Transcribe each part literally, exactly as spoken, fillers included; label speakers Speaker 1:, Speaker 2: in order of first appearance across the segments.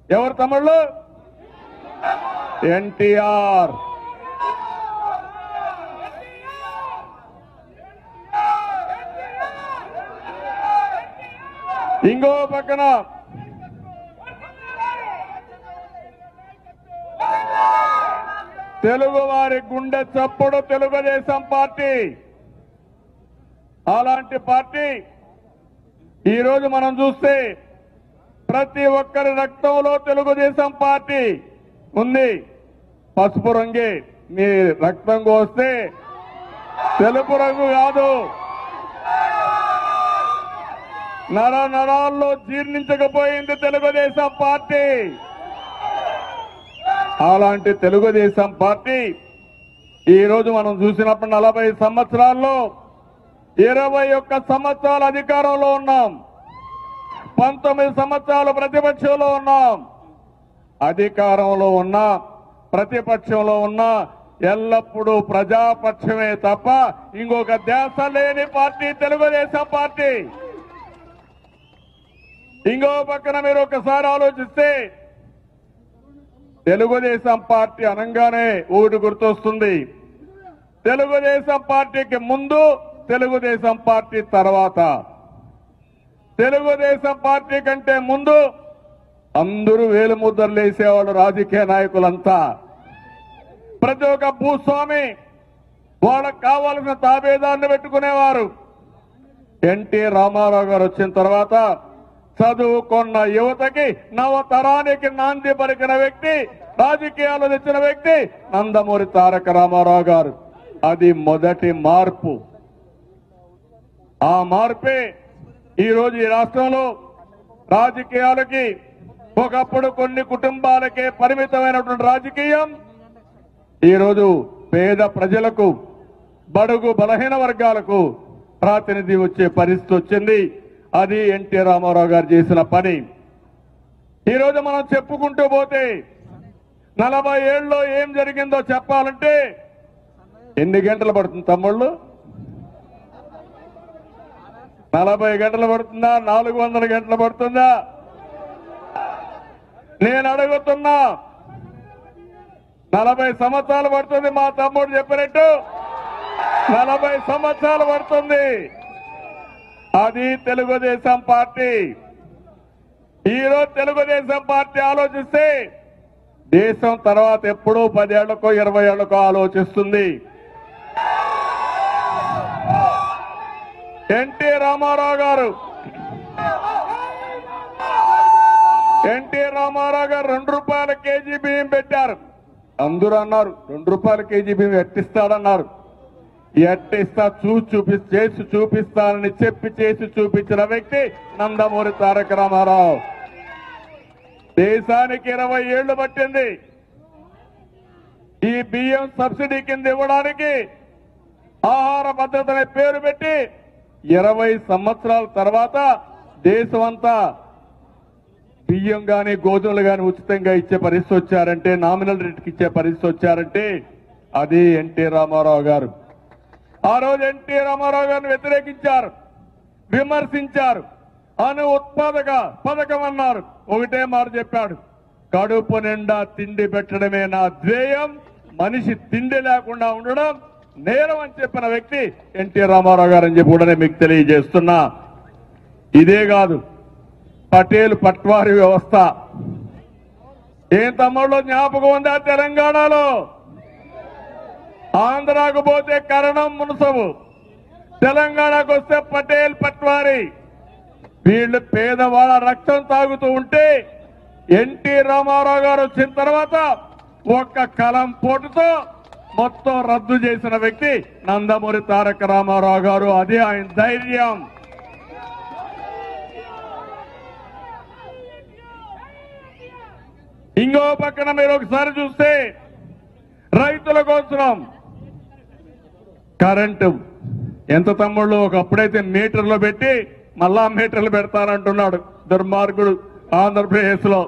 Speaker 1: ఎవరు తమ్ముళ్ళు? ఎన్టీఆర్. ఇంకో పక్కన తెలుగు వారి గుండె చప్పుడు తెలుగుదేశం పార్టీ. అలాంటి పార్టీ ఈరోజు మనం చూస్తే ప్రతి ఒక్కరి రక్తంలో తెలుగుదేశం పార్టీ ఉంది. పసుపు రంగే మీ రక్తం కోస్తే తెలుపు రంగు కాదు. నర నరాల్లో జీర్ణించకపోయింది తెలుగుదేశం పార్టీ. అలాంటి తెలుగుదేశం పార్టీ ఈరోజు మనం చూసినప్పుడు నలభై సంవత్సరాల్లో ఇరవై ఒక్క సంవత్సరాల అధికారంలో ఉన్నాం, పంతొమ్మిది సంవత్సరాలు ప్రతిపక్షంలో ఉన్నాం. అధికారంలో ఉన్నా ప్రతిపక్షంలో ఉన్నా ఎల్లప్పుడూ ప్రజాపక్షమే తప్ప ఇంకొక ధ్యాస లేని పార్టీ తెలుగుదేశం పార్టీ. ఇంకో పక్కన మీరు ఒకసారి ఆలోచిస్తే తెలుగుదేశం పార్టీ అనగానే ఊటి గుర్తొస్తుంది. తెలుగుదేశం పార్టీకి ముందు, తెలుగుదేశం పార్టీ తర్వాత. తెలుగుదేశం పార్టీ కంటే ముందు అందరూ వేలు ముద్రలు వేసేవాళ్ళు రాజకీయ నాయకులంతా. ప్రతి ఒక్క భూస్వామి వాళ్ళకు కావాల్సిన తాబేదాన్ని పెట్టుకునేవారు. ఎన్టీ రామారావు గారు వచ్చిన తర్వాత చదువుకున్న యువతకి నవతరానికి నాంది పలికిన వ్యక్తి, రాజకీయాలు తెచ్చిన వ్యక్తి నందమూరి తారక రామారావు గారు. అది మొదటి మార్పు. ఆ మార్పే ఈరోజు ఈ రాష్ట్రంలో రాజకీయాలకి ఒకప్పుడు కొన్ని కుటుంబాలకే పరిమితమైనటువంటి రాజకీయం ఈరోజు పేద ప్రజలకు, బడుగు బలహీన వర్గాలకు ప్రాతినిధ్యం వచ్చే పరిస్థితి వచ్చింది. అది ఎన్టీ రామారావు గారు చేసిన పని. ఈరోజు మనం చెప్పుకుంటూ పోతే నలభై ఏళ్ళలో ఏం జరిగిందో చెప్పాలంటే ఎన్ని గంటలు పడుతుంది తమ్ముళ్ళు? నలభై గంటలు పడుతుందా? నాలుగు వందల గంటలు పడుతుందా? నేను అడుగుతున్నా. నలభై సంవత్సరాలు పడుతుంది. మా తమ్ముడు చెప్పినట్టు నలభై సంవత్సరాలు పడుతుంది. అది తెలుగుదేశం పార్టీ. ఈరోజు తెలుగుదేశం పార్టీ ఆలోచిస్తే దేశం తర్వాత ఎప్పుడూ పదేళ్లకో ఇరవై ఏళ్లకో ఆలోచిస్తుంది. ఎన్టీ రామారావు గారు ఎన్టీ రామారావు గారు రెండు రూపాయల కేజీ బియ్యం పెట్టారు. అందరూ అన్నారు రెండు రూపాయల కేజీ బియ్యం ఎట్టిస్తాడన్నారు. ఎట్టిస్తా చూసి చూపి చేసి చూపిస్తానని చెప్పి చేసి చూపించిన వ్యక్తి నందమూరి తారక రామారావు. దేశానికి ఇరవై ఏళ్లు పట్టింది ఈ బియ్యం సబ్సిడీ కింద ఇవ్వడానికి. ఆహార భద్రత అనే పేరు పెట్టి ఇరవై సంవత్సరాల తర్వాత దేశమంతా బియ్యం గాని గోధుమలు గాని ఉచితంగా ఇచ్చే పరిస్థితి వచ్చారంటే, నామినల్ రేట్కి ఇచ్చే పరిస్థితి వచ్చారంటే అది ఎన్టీ రామారావు గారు. ఆ రోజు ఎన్టీ రామారావు గారిని వ్యతిరేకించారు, విమర్శించారు. అను ఉత్పాదక పథకం అన్నారు. ఒకటే మాట చెప్పాడు, కడుపు నిండా తిండి పెట్టడమే నా ధ్యేయం, మనిషి తిండి లేకుండా ఉండడం నేరం అని చెప్పిన వ్యక్తి ఎన్టీ రామారావు గారు అని చెప్పి కూడా మీకు తెలియజేస్తున్నా. ఇదే కాదు, పటేల్ పట్వారీ వ్యవస్థ ఏం తమ్ముళ్ళు జ్ఞాపకం ఉందా? తెలంగాణలో ఆంధ్రాకు పోతే కరణం మున్సబు, తెలంగాణకు వస్తే పటేల్ పట్వారీ. వీళ్ళు పేదవాళ్ళ రక్తం తాగుతూ ఉంటే ఎన్టీ రామారావు గారు వచ్చిన తర్వాత ఒక్క కలం పోటుతో మొత్తం రద్దు చేసిన వ్యక్తి నందమూరి తారక రామారావు గారు. అది ఆయన ధైర్యం. ఇంకో పక్కన మీరు ఒకసారి చూస్తే రైతుల కోసం కరెంటు ఎంత తమ్ముళ్ళు, ఒకప్పుడైతే మీటర్లు పెట్టి మళ్ళా మీటర్లు పెడతానంటున్నాడు దుర్మార్గుడు ఆంధ్రప్రదేశ్ లో.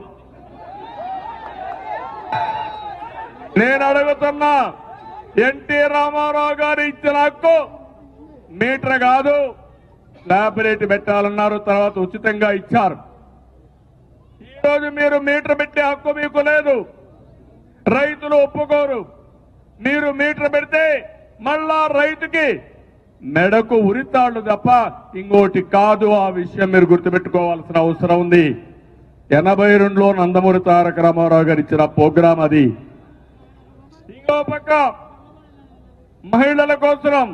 Speaker 1: నేను అడుగుతున్నా, ఎన్టీ రామారావు గారు ఇచ్చిన హక్కు మీటర్ కాదు, స్లాబ్ రేటు పెట్టాలన్నారు, తర్వాత ఉచితంగా ఇచ్చారు. ఈ ఈరోజు మీరు మీటర్ పెట్టే హక్కు మీకు లేదు. రైతులు ఒప్పుకోరు. మీరు మీటర్ పెడితే మళ్ళా రైతుకి మెడకు ఉరితాళ్లు తప్ప ఇంకోటి కాదు. ఆ విషయం మీరు గుర్తుపెట్టుకోవాల్సిన అవసరం ఉంది. ఎనభై రెండులో నందమూరి తారక రామారావు గారు ఇచ్చిన ప్రోగ్రాం అది. ఇంకో పక్క మహిళల కోసం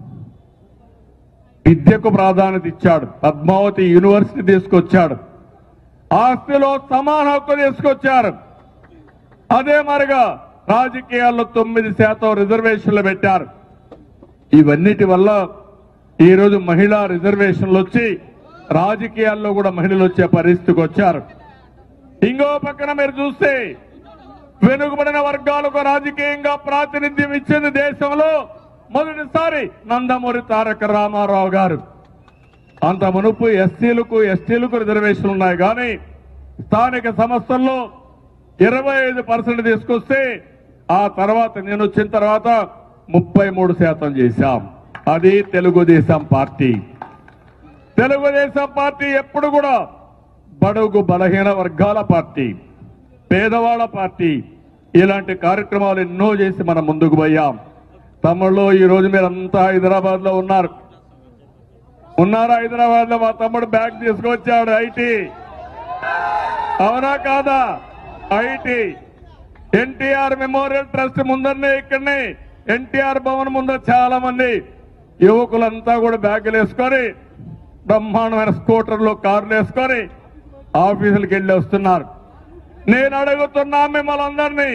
Speaker 1: విద్యకు ప్రాధాన్యత ఇచ్చాడు. పద్మావతి యూనివర్సిటీ తీసుకొచ్చాడు. ఆస్తిలో సమాన హక్కు తీసుకొచ్చారు. అదే మరిగా రాజకీయాల్లో తొమ్మిది శాతం రిజర్వేషన్లు పెట్టారు. ఇవన్నిటి వల్ల ఈరోజు మహిళా రిజర్వేషన్లు వచ్చి రాజకీయాల్లో కూడా మహిళలు వచ్చే పరిస్థితికి వచ్చారు. ఇంకో పక్కన మీరు చూస్తే వెనుకబడిన వర్గాలకు రాజకీయంగా ప్రాతినిధ్యం ఇచ్చింది దేశంలో మొదటిసారి నందమూరి తారక రామారావు గారు. అంత మునుపు ఎస్సీలకు ఎస్టీలకు రిజర్వేషన్లు ఉన్నాయి. కానీ స్థానిక సంస్థల్లో ఇరవై ఐదు పర్సెంట్ తీసుకొస్తే ఆ తర్వాత నేను వచ్చిన తర్వాత ముప్పై మూడు శాతం చేశాం. అది తెలుగుదేశం పార్టీ. తెలుగుదేశం పార్టీ ఎప్పుడు కూడా బడుగు బలహీన వర్గాల పార్టీ, పేదవాళ్ల పార్టీ. ఇలాంటి కార్యక్రమాలు ఎన్నో చేసి మనం ముందుకు పోయాం. తమ్ముళ్ళు ఈ రోజు మీరంతా హైదరాబాద్ లో ఉన్నారు. ఉన్నారా? హైదరాబాద్ లో మా తమ్ముడు బ్యాగ్ తీసుకొచ్చాడు. ఐటీ అవునా కాదా? ఐటీ ఎన్టీఆర్ మెమోరియల్ ట్రస్ట్ ముందరనే ఇక్కడనే ఎన్టీఆర్ భవన్ ముందర చాలా మంది యువకులంతా కూడా బ్యాగులు వేసుకొని బ్రహ్మాండమైన స్కూటర్లు కార్లు వేసుకొని ఆఫీసులకు వెళ్లి వస్తున్నారు. నేను అడుగుతున్నా మిమ్మల్ని అందరినీ,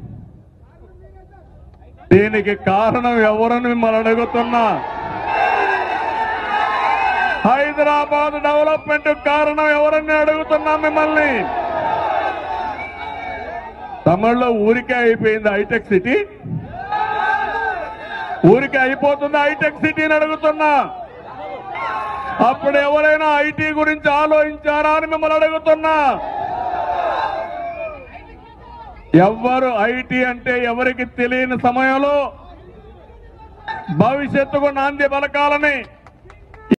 Speaker 1: దీనికి కారణం ఎవరని మిమ్మల్ని అడుగుతున్నా. హైదరాబాద్ డెవలప్మెంట్ కారణం ఎవరని అడుగుతున్నా మిమ్మల్ని. తమిళలో ఊరికే అయిపోయింది హైటెక్ సిటీ, ఊరికే అయిపోతుంది హైటెక్ సిటీని అడుగుతున్నా. అప్పుడు ఎవరైనా ఐటీ గురించి ఆలోచించారా అని మిమ్మల్ని అడుగుతున్నా. ఎవ్వరు ఐటీ అంటే ఎవరికి తెలియని సమయంలో భవిష్యత్తుకు నాంది పలకాలని